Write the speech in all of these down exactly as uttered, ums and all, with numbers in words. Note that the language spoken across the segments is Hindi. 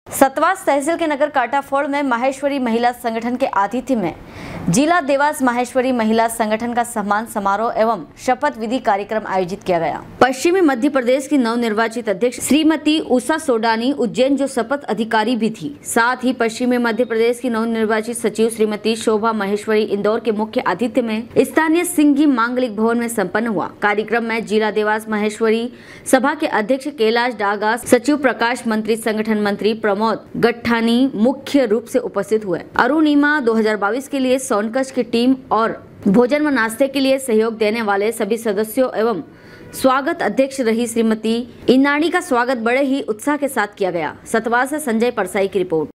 सतवास तहसील के नगर काटाफोड़ में माहेश्वरी महिला संगठन के आतिथ्य में जिला देवास माहेश्वरी महिला संगठन का सम्मान समारोह एवं शपथ विधि कार्यक्रम आयोजित किया गया। पश्चिमी मध्य प्रदेश की नवनिर्वाचित अध्यक्ष श्रीमती उषा सोडानी उज्जैन जो शपथ अधिकारी भी थी, साथ ही पश्चिमी मध्य प्रदेश की नवनिर्वाचित सचिव श्रीमती शोभा महेश्वरी इंदौर के मुख्य आतिथ्य में स्थानीय सिंघी मांगलिक भवन में संपन्न हुआ। कार्यक्रम में जिला देवास माहेश्वरी सभा के अध्यक्ष कैलाश डागा, सचिव प्रकाश, मंत्री संगठन मंत्री प्रमोद गट्ठानी मुख्य रूप से उपस्थित हुए। अरुणिमा दो हजार बाईस के लिए सोनकच की टीम और भोजन व नाश्ते के लिए सहयोग देने वाले सभी सदस्यों एवं स्वागत अध्यक्ष रही श्रीमती इनानी का स्वागत बड़े ही उत्साह के साथ किया गया। सतवास से संजय परसाई की रिपोर्ट।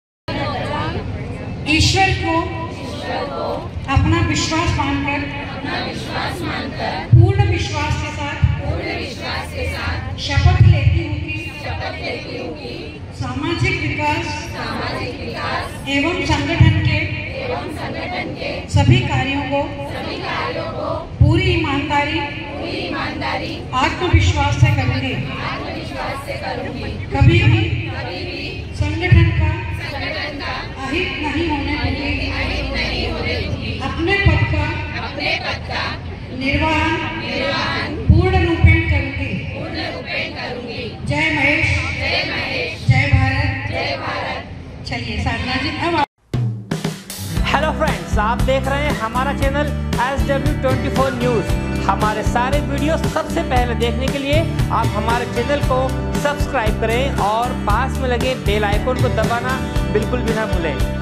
ईश्वर को अपना विश्वास मानकर पूर्ण विश्वास के साथ शपथ लेती हूँ कि सामाजिक विकास एवं संगठन के सभी कार्यों को पूरी ईमानदारी आत्मविश्वास से करूंगी। कभी भी संगठन का अहित नहीं होने दूंगी। अपने पद का निर्वहन पूर्ण रूपेण करूंगी। जय महेश, जय भारत। चलिए साधना जी। अब हेलो फ्रेंड्स, आप देख रहे हैं हमारा channel S W twenty four news. हमारे सारे वीडियो सबसे पहले देखने के लिए आप हमारे चैनल को सब्सक्राइब करें और पास में लगे बेल आइकन को दबाना बिल्कुल भी ना भूलें।